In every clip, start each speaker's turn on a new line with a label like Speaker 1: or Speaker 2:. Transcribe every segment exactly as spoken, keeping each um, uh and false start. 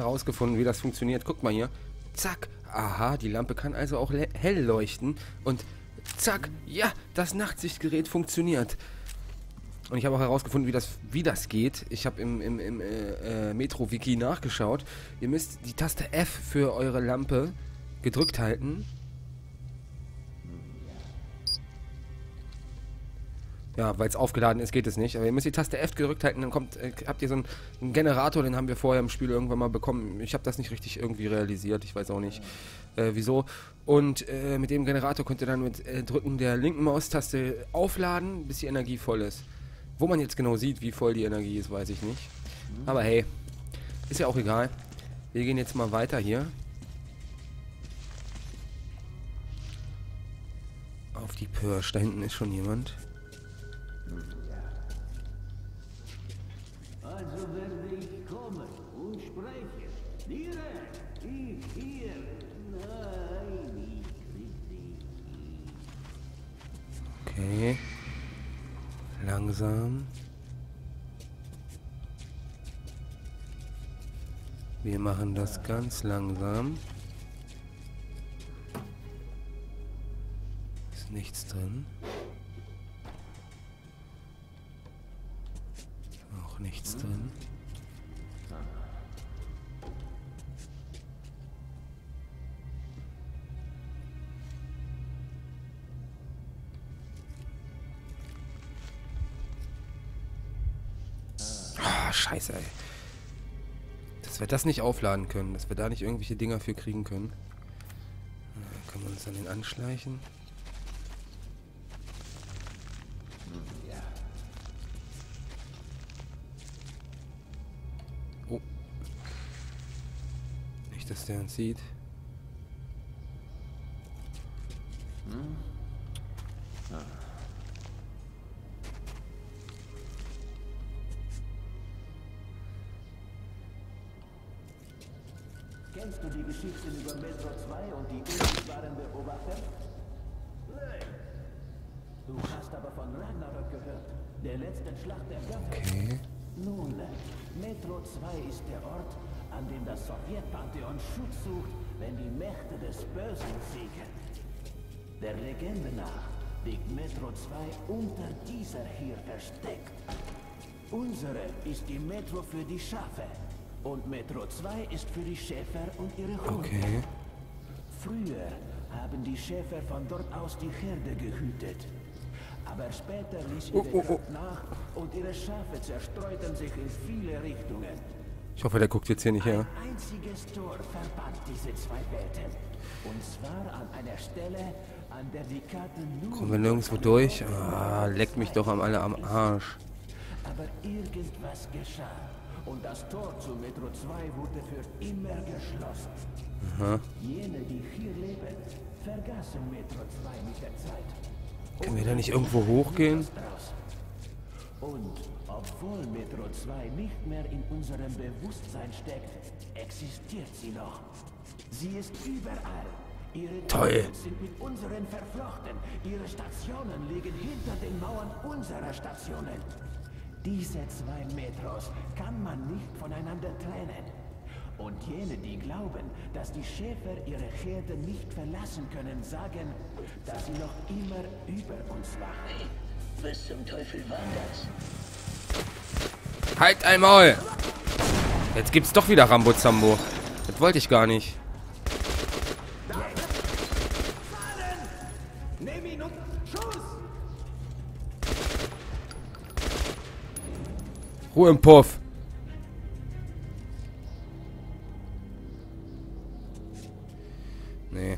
Speaker 1: herausgefunden, wie das funktioniert. Guck mal hier. Zack. Aha, die Lampe kann also auch hell leuchten. Und zack. Ja, das Nachtsichtgerät funktioniert. Und ich habe auch herausgefunden, wie das, wie das geht. Ich habe im, im, im äh, äh, Metro-Wiki nachgeschaut. Ihr müsst die Taste F für eure Lampe gedrückt halten. Ja, weil es aufgeladen ist, geht es nicht. Aber ihr müsst die Taste F gedrückt halten, dann kommt, äh, habt ihr so einen, einen Generator, den haben wir vorher im Spiel irgendwann mal bekommen. Ich habe das nicht richtig irgendwie realisiert, ich weiß auch nicht äh, wieso. Und äh, mit dem Generator könnt ihr dann mit äh, Drücken der linken Maustaste aufladen, bis die Energie voll ist. Wo man jetzt genau sieht, wie voll die Energie ist, weiß ich nicht. Aber hey, ist ja auch egal. Wir gehen jetzt mal weiter hier. Auf die Pirsch, da hinten ist schon jemand.
Speaker 2: Also werde ich kommen und sprechen. Direkt, ich hier. Nein, ich krieg dich.
Speaker 1: Okay. Langsam. Wir machen das ganz langsam. Ist nichts drin. Auch nichts drin. Ah, scheiße, ey. Dass wir das nicht aufladen können, dass wir da nicht irgendwelche Dinger für kriegen können. Dann können wir uns an den anschleichen. Oh. Nicht, dass der uns sieht.
Speaker 2: Hm? Ah. Kennst du die Geschichten über Metro zwei und die unsichtbaren Beobachter? Nein. Du hast aber von Ragnarök gehört, der letzten Schlacht der Götter.
Speaker 1: Okay.
Speaker 2: Nun, Metro zwei ist der Ort, an dem das Sowjetpantheon Schutz sucht, wenn die Mächte des Bösen siegen. Der Legende nach liegt Metro zwei unter dieser hier versteckt. Unsere ist die Metro für die Schafe. Und Metro zwei ist für die Schäfer und ihre Hunde.
Speaker 1: Okay.
Speaker 2: Früher haben die Schäfer von dort aus die Herde gehütet. Aber später ließ ihre
Speaker 1: Oh, oh, oh.
Speaker 2: Kraft nach und ihre Schafe zerstreuten sich in viele Richtungen.
Speaker 1: Ich hoffe, der guckt jetzt hier nicht her.
Speaker 2: Ein einziges Tor verband diese zwei Welten. Und zwar an einer Stelle, an der die Karte nur...
Speaker 1: Kommen wir nirgendwo durch? Ah, leckt mich doch am alle am Arsch.
Speaker 2: Aber irgendwas geschah. Und das Tor zu Metro zwei wurde für immer geschlossen.
Speaker 1: Aha.
Speaker 2: Jene, die hier leben, vergaßen Metro zwei mit der Zeit.
Speaker 1: Können wir da nicht irgendwo hochgehen?
Speaker 2: Und obwohl Metro zwei nicht mehr in unserem Bewusstsein steckt, existiert sie noch. Sie ist überall. Ihre
Speaker 1: Toll.
Speaker 2: Türen sind mit unseren verflochten. Ihre Stationen liegen hinter den Mauern unserer Stationen. Diese zwei Metros kann man nicht voneinander trennen. Und jene, die glauben, dass die Schäfer ihre Herde nicht verlassen können, sagen, dass sie noch immer über uns wachen. Was zum Teufel war das?
Speaker 1: Halt ein Maul! Jetzt gibt's doch wieder Rambo Zambo. Das wollte ich gar nicht.
Speaker 2: Nimm ihn und Schuss!
Speaker 1: Ruhe im Puff. Nee.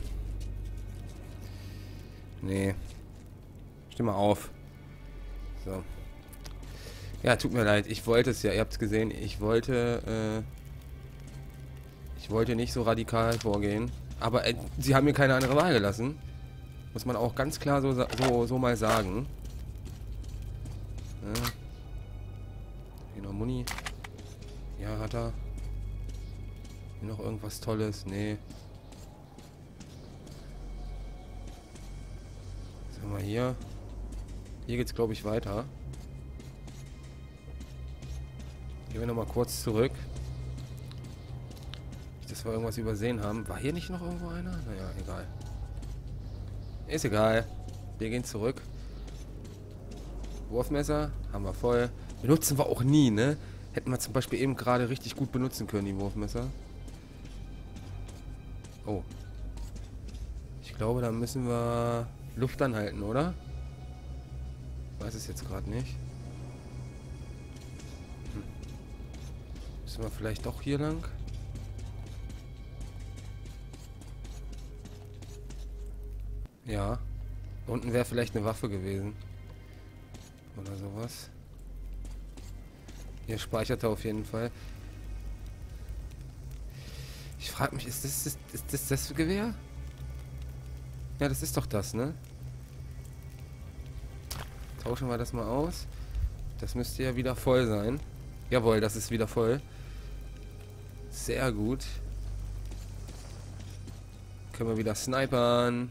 Speaker 1: Nee. Steh mal auf. So. Ja, tut mir leid. Ich wollte es ja. Ihr habt es gesehen. Ich wollte, äh, ich wollte nicht so radikal vorgehen. Aber äh, sie haben mir keine andere Wahl gelassen. Muss man auch ganz klar so, so, so mal sagen. Ja. Hier noch Muni. Ja, hat er. Hier noch irgendwas Tolles? Nee. Was haben wir hier? Hier geht's, glaube ich, weiter. Gehen wir nochmal kurz zurück. dass wir irgendwas übersehen haben. War hier nicht noch irgendwo einer? Naja, egal. Ist egal. Wir gehen zurück. Wurfmesser haben wir voll. Benutzen wir auch nie, ne? Hätten wir zum Beispiel eben gerade richtig gut benutzen können, die Wurfmesser. Oh. Ich glaube, da müssen wir Luft anhalten, oder? Ich weiß es jetzt gerade nicht. Hm. Müssen wir vielleicht doch hier lang? Ja. Unten wäre vielleicht eine Waffe gewesen. Oder sowas. Hier speichert er auf jeden Fall. Ich frage mich, ist das, ist, ist das das Gewehr? Ja, das ist doch das, ne? Tauschen wir das mal aus. Das müsste ja wieder voll sein. Jawohl, das ist wieder voll. Sehr gut. Können wir wieder snipern.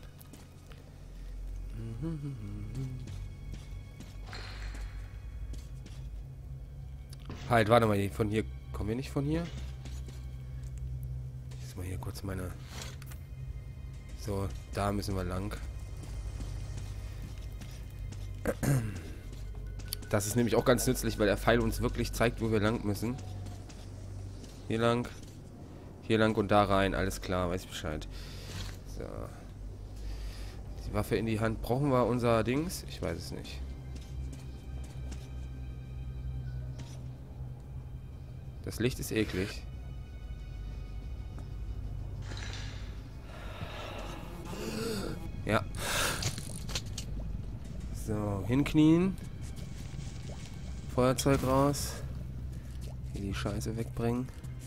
Speaker 1: Halt, warte mal, von hier. Kommen wir nicht von hier? Jetzt mal hier kurz meine... So, da müssen wir lang. Das ist nämlich auch ganz nützlich, weil der Pfeil uns wirklich zeigt, wo wir lang müssen. Hier lang. Hier lang und da rein. Alles klar, weiß ich Bescheid. So. Die Waffe in die Hand. Brauchen wir unser Dings? Ich weiß es nicht. Das Licht ist eklig. Ja. So, hinknien. Feuerzeug raus. Hier die Scheiße wegbringen.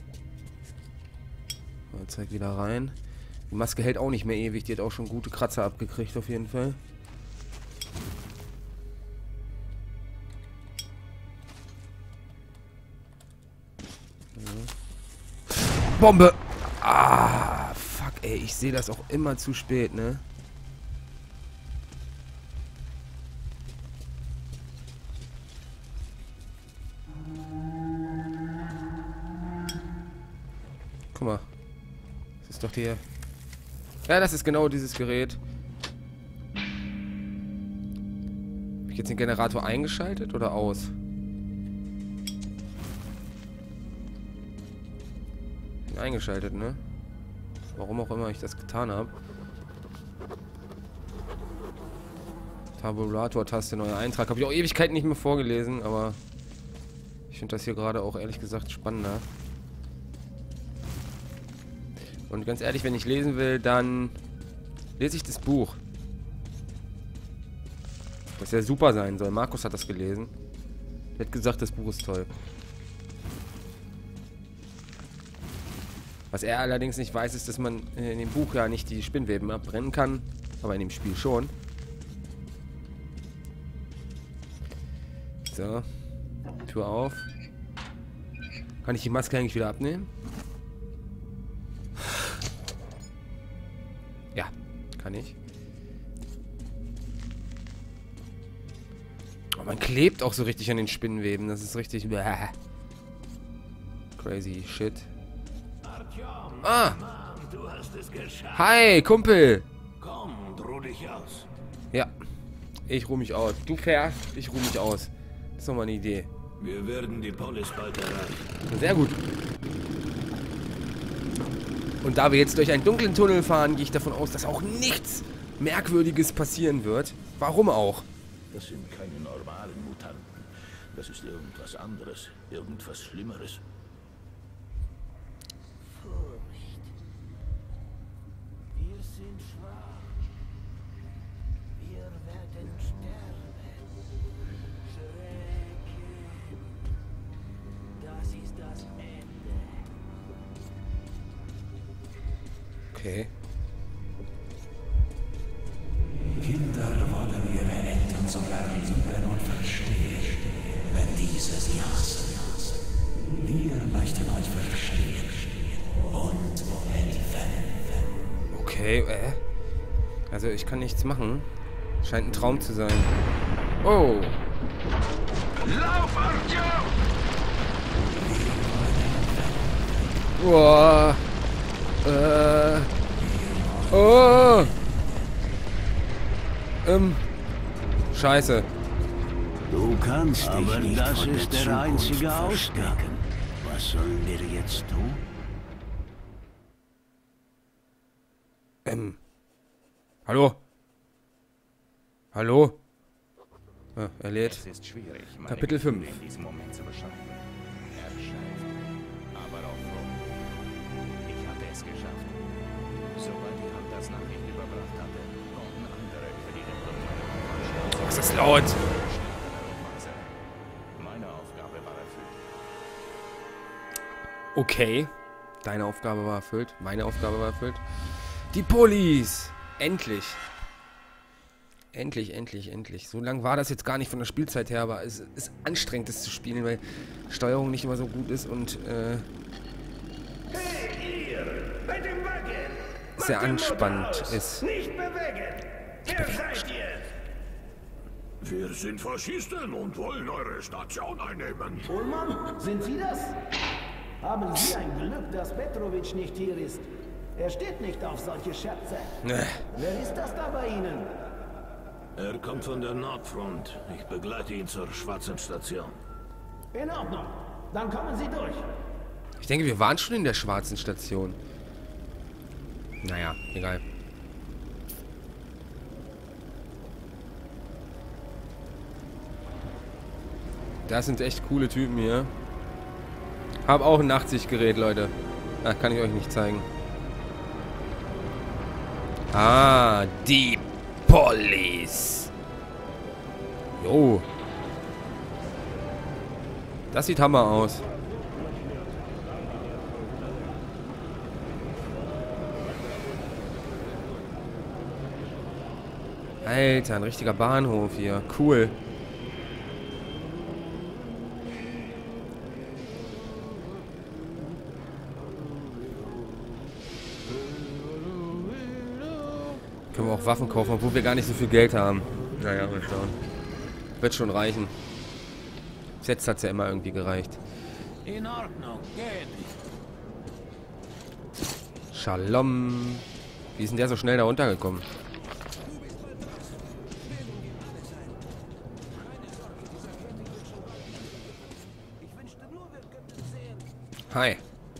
Speaker 1: Feuerzeug wieder rein. Die Maske hält auch nicht mehr ewig. Die hat auch schon gute Kratzer abgekriegt auf jeden Fall. Bombe! Ah, fuck, ey. Ich sehe das auch immer zu spät, ne? Guck mal. Das ist doch der... Ja, das ist genau dieses Gerät. Habe ich jetzt den Generator eingeschaltet oder aus? Eingeschaltet, ne? Warum auch immer ich das getan habe. Tabulator-Taste, neuer Eintrag. Habe ich auch Ewigkeiten nicht mehr vorgelesen, aber ich finde das hier gerade auch ehrlich gesagt spannender. Und ganz ehrlich, wenn ich lesen will, dann lese ich das Buch. Das ja super sein soll. Markus hat das gelesen. Er hat gesagt, das Buch ist toll. Was er allerdings nicht weiß, ist, dass man in dem Buch ja nicht die Spinnweben abbrennen kann. Aber in dem Spiel schon. So. Tür auf. Kann ich die Maske eigentlich wieder abnehmen? Ja, kann ich. Oh, man klebt auch so richtig an den Spinnweben. Das ist richtig... Bäh. Crazy shit. Ah!
Speaker 2: Du hast es geschafft.
Speaker 1: Hi, Kumpel!
Speaker 2: Komm und ruh dich aus.
Speaker 1: Ja, ich ruh mich aus. Du fährst, ich ruh mich aus. Das ist doch mal eine Idee.
Speaker 2: Wir werden die Polis bald erreichen.
Speaker 1: Sehr gut. Und da wir jetzt durch einen dunklen Tunnel fahren, gehe ich davon aus, dass auch nichts Merkwürdiges passieren wird. Warum auch?
Speaker 2: Das sind keine normalen Mutanten. Das ist irgendwas anderes. Irgendwas Schlimmeres. Furcht. Wir sind schwach. Wir werden sterben. Schrecken. Das ist das Ende.
Speaker 1: Okay.
Speaker 3: Kinder wollen ihre Eltern sogar lieben und verstehen, wenn diese sie hassen. Wir möchten euch verstehen und helfen.
Speaker 1: Okay, äh. Also ich kann nichts machen. Scheint ein Traum zu sein. Oh.
Speaker 2: Lauf, Artyom!
Speaker 1: Boah. Äh. Oh. Ähm. Scheiße.
Speaker 2: Du kannst dich
Speaker 4: Aber
Speaker 2: nicht
Speaker 4: das
Speaker 2: von der
Speaker 4: ist der
Speaker 2: Zukunft
Speaker 4: einzige Ausgang.
Speaker 2: verstecken. Was sollen wir jetzt tun?
Speaker 1: Ähm. Hallo? Hallo? Ah, er lädt.
Speaker 5: Es ist schwierig, meine
Speaker 1: Kapitel
Speaker 5: Gefühle
Speaker 1: fünf.
Speaker 5: in diesem Moment zu beschreiben. Erschöpft, aber auch froh. Ich hatte es geschafft. Sobald die Hand das Nachricht überbracht hatte, konnten andere über die Rettung meiner Verwandtschaft.
Speaker 1: Was ist laut?
Speaker 5: Meine Aufgabe war erfüllt.
Speaker 1: Okay. Deine Aufgabe war erfüllt. Meine Aufgabe war erfüllt. Die Police! Endlich. Endlich, endlich, endlich. So lang war das jetzt gar nicht von der Spielzeit her, aber es ist anstrengend, das zu spielen, weil Steuerung nicht immer so gut ist und äh,
Speaker 4: Hey, ihr! Bei dem Wagen!
Speaker 1: sehr
Speaker 4: Macht den
Speaker 1: anspannend
Speaker 4: Motor aus.
Speaker 1: ist.
Speaker 4: Nicht bewegen! Wer seid ihr?
Speaker 3: Wir sind Faschisten und wollen eure Station einnehmen.
Speaker 2: Ullmann, sind Sie das? Haben Sie ein Glück, dass Petrovic nicht hier ist. Er steht nicht auf solche Scherze.
Speaker 1: Ne.
Speaker 2: Wer ist das da bei Ihnen?
Speaker 3: Er kommt von der Nordfront. Ich begleite ihn zur schwarzen Station.
Speaker 2: In Ordnung. Dann kommen Sie durch.
Speaker 1: Ich denke, wir waren schon in der schwarzen Station. Naja, egal. Das sind echt coole Typen hier. Hab auch ein Nachtsichtgerät, Leute. Ach, kann ich euch nicht zeigen. Ah, die Police. Jo. Das sieht Hammer aus. Alter, ein richtiger Bahnhof hier. Cool. Können wir auch Waffen kaufen, obwohl wir gar nicht so viel Geld haben. Naja, mal schauen. Wird schon reichen. Bis jetzt hat es ja immer irgendwie gereicht.
Speaker 2: In Ordnung, geht.
Speaker 1: Shalom. Wie ist denn der so schnell da runtergekommen? Hi.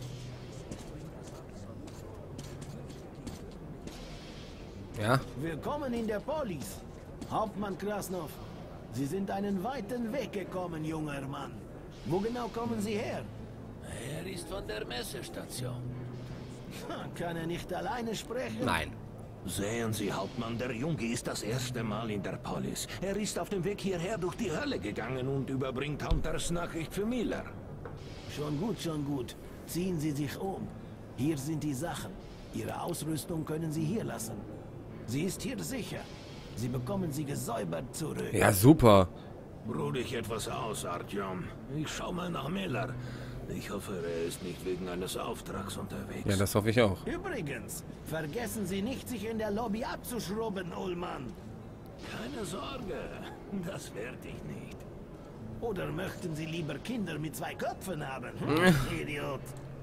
Speaker 1: Ja?
Speaker 2: Willkommen in der Police. Hauptmann Krasnov. Sie sind einen weiten Weg gekommen, junger Mann. Wo genau kommen Sie her?
Speaker 4: Er ist von der Messestation.
Speaker 2: Kann er nicht alleine sprechen?
Speaker 1: Nein.
Speaker 3: Sehen Sie, Hauptmann, der Junge ist das erste Mal in der Polis. Er ist auf dem Weg hierher durch die Hölle gegangen und überbringt Hunters Nachricht für Miller.
Speaker 2: Schon gut, schon gut. Ziehen Sie sich um. Hier sind die Sachen. Ihre Ausrüstung können Sie hier lassen. Sie ist hier sicher. Sie bekommen sie gesäubert zurück.
Speaker 1: Ja, super.
Speaker 3: Ruh dich etwas aus, Artyom. Ich schau mal nach Miller. Ich hoffe, er ist nicht wegen eines Auftrags unterwegs.
Speaker 1: Ja, das hoffe ich auch.
Speaker 2: Übrigens, vergessen Sie nicht, sich in der Lobby abzuschrubben, Ullmann.
Speaker 3: Keine Sorge, das werde ich nicht.
Speaker 2: Oder möchten Sie lieber Kinder mit zwei Köpfen haben? Hm? Idiot.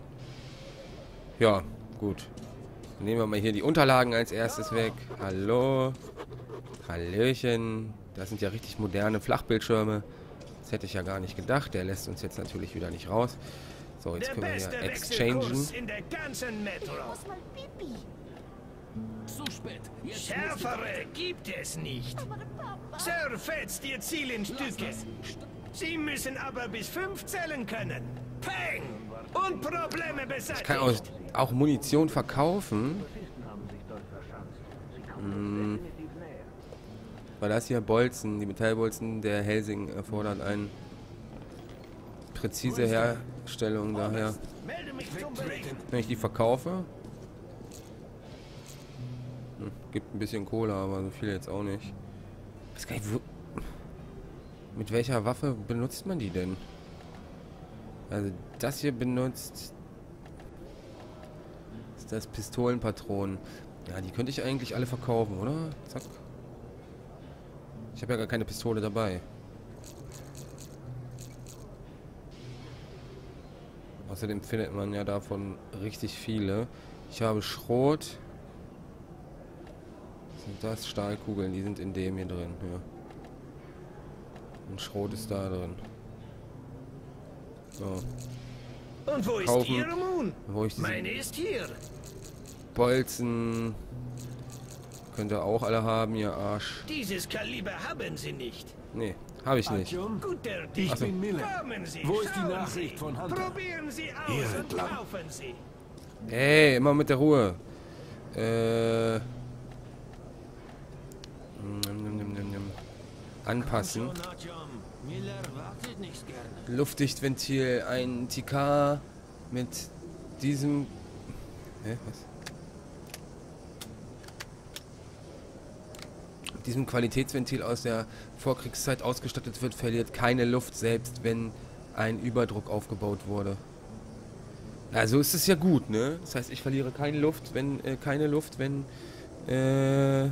Speaker 1: Ja, gut. Nehmen wir mal hier die Unterlagen als erstes weg. Hallo. Hallöchen. Das sind ja richtig moderne Flachbildschirme. Das hätte ich ja gar nicht gedacht. Der lässt uns jetzt natürlich wieder nicht raus. So, jetzt
Speaker 4: Der
Speaker 1: können wir
Speaker 4: beste
Speaker 1: ja exchangen.
Speaker 4: Wechselkurs in der ganzen Metro.
Speaker 6: Muss mal Pipi.
Speaker 4: Zu spät. Schärfere gibt es nicht. Sir fetzt ihr Ziel in Stücke. Sie müssen aber bis fünf zählen können. Peng! Und Probleme
Speaker 1: Ich kann auch,
Speaker 4: beseitigt.
Speaker 1: auch Munition verkaufen. Hm. Weil das hier Bolzen, die Metallbolzen der Helsing erfordert eine präzise Herstellung. Daher,
Speaker 4: Melde mich zum Bericht.
Speaker 1: wenn ich die verkaufe, hm, gibt ein bisschen Kohle, aber so viel jetzt auch nicht. Ich weiß gar nicht, wo, mit welcher Waffe benutzt man die denn? Also das hier benutzt ist das Pistolenpatronen. Ja, die könnte ich eigentlich alle verkaufen, oder? Zack. Ich habe ja gar keine Pistole dabei. Außerdem findet man ja davon richtig viele. Ich habe Schrot. Sind das Stahlkugeln? Die sind in dem hier drin. Ja. Und Schrot ist da drin. So.
Speaker 4: Und wo ist
Speaker 1: Kaufen.
Speaker 4: Ihre Moon?
Speaker 1: Wo ich diese
Speaker 4: Meine ist hier.
Speaker 1: Bolzen. Könnt ihr auch alle haben, ihr Arsch.
Speaker 4: Dieses Kaliber haben Sie nicht.
Speaker 1: Nee, habe ich nicht.
Speaker 4: Guter
Speaker 6: Ich
Speaker 1: Ach so.
Speaker 6: bin Miller.
Speaker 4: Kommen Sie,
Speaker 6: Wo ist die
Speaker 4: schauen
Speaker 6: Nachricht
Speaker 4: Sie.
Speaker 6: von Hunter?
Speaker 4: Probieren Sie aus
Speaker 6: Hier
Speaker 4: und
Speaker 6: entlang.
Speaker 4: kaufen Sie.
Speaker 1: Hey, immer mit der Ruhe. Äh. Nimm, nimm, nimm, nimm, nimm. Anpassen.
Speaker 3: Miller wartet nicht gerne.
Speaker 1: Luftdichtventil, ein T K mit diesem. Hä, was? Mit diesem Qualitätsventil aus der Vorkriegszeit ausgestattet wird, verliert keine Luft, selbst wenn ein Überdruck aufgebaut wurde. Also ist es ja gut, ne? Das heißt, ich verliere keine Luft, wenn äh, keine Luft, wenn äh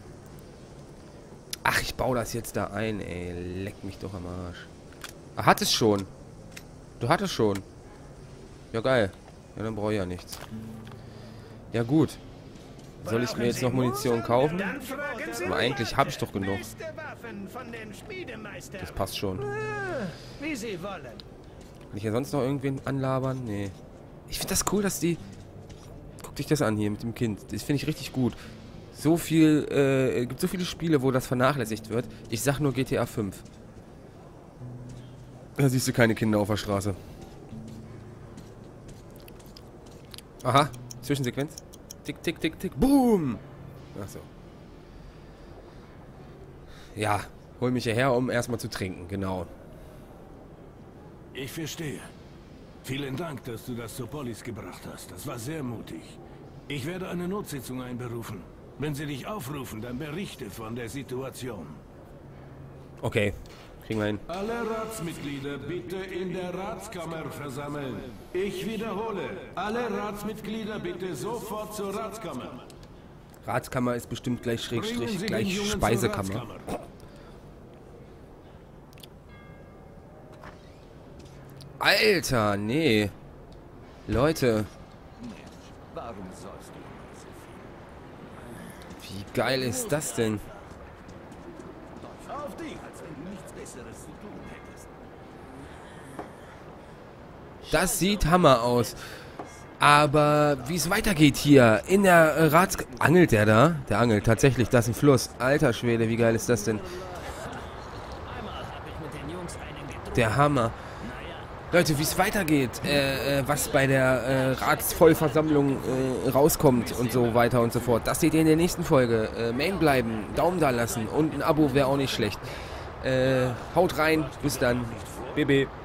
Speaker 1: Ach, ich baue das jetzt da ein, ey. Leck mich doch am Arsch. Ah, hat es schon. Du hattest schon. Ja, geil. Ja, dann brauche ich ja nichts. Ja, gut. Soll ich mir jetzt noch Munition kaufen?
Speaker 4: Dann fragen Sie
Speaker 1: Aber eigentlich habe ich doch genug.
Speaker 4: Beste Waffen von den Schmiedemeistern.
Speaker 1: Das passt schon.
Speaker 4: Ah, wie Sie wollen.
Speaker 1: Kann ich ja sonst noch irgendwen anlabern? Nee. Ich finde das cool, dass die... Guck dich das an hier mit dem Kind. Das finde ich richtig gut. So viel, äh, gibt so viele Spiele, wo das vernachlässigt wird. Ich sag nur G T A fünf. Da siehst du keine Kinder auf der Straße. Aha, Zwischensequenz. Tick, tick, tick, tick, boom! Achso. Ja, hol mich hierher, um erstmal zu trinken, genau.
Speaker 6: Ich verstehe. Vielen Dank, dass du das zur Polis gebracht hast. Das war sehr mutig. Ich werde eine Notsitzung einberufen. Wenn sie dich aufrufen, dann berichte von der Situation.
Speaker 1: Okay, kriegen wir hin.
Speaker 6: Alle Ratsmitglieder bitte in der Ratskammer versammeln. Ich wiederhole, alle Ratsmitglieder bitte sofort zur Ratskammer.
Speaker 1: Ratskammer ist bestimmt gleich
Speaker 6: Bringen
Speaker 1: Schrägstrich,
Speaker 6: Sie den
Speaker 1: gleich
Speaker 6: Jungen zur
Speaker 1: Speisekammer.
Speaker 6: Ratskammer.
Speaker 1: Alter, nee. Leute,
Speaker 5: Warum sollst du immer so viel?
Speaker 1: wie geil ist das denn?
Speaker 5: Auf dich, als wenn du nichts Besseres zu tun hättest.
Speaker 1: Das sieht Hammer aus. Aber wie es weitergeht hier in der äh, Rats... Angelt der da? Der angelt tatsächlich, das ist ein Fluss. Alter Schwede, wie geil ist das denn? Der Hammer. Leute, wie es weitergeht, äh, äh, was bei der äh, Ratsvollversammlung äh, rauskommt und so weiter und so fort, das seht ihr in der nächsten Folge. Äh, Main bleiben, Daumen da lassen und ein Abo wäre auch nicht schlecht. Äh, haut rein, bis dann. B B.